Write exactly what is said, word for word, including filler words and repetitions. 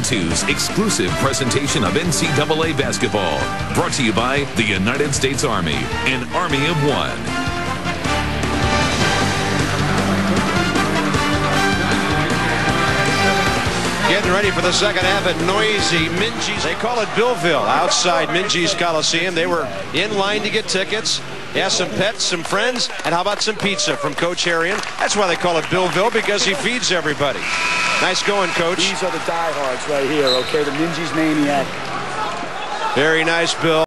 two's exclusive presentation of N C double A basketball. Brought to you by the United States Army, an army of one. Getting ready for the second half at noisy Minji's. They call it Billville, outside Minji's Coliseum. They were in line to get tickets. Yeah, some pets, some friends, and how about some pizza from Coach Harrion? That's why they call it Billville, because he feeds everybody. Nice going, Coach. These are the diehards right here, okay? The Minji's Maniac. Very nice, Bill.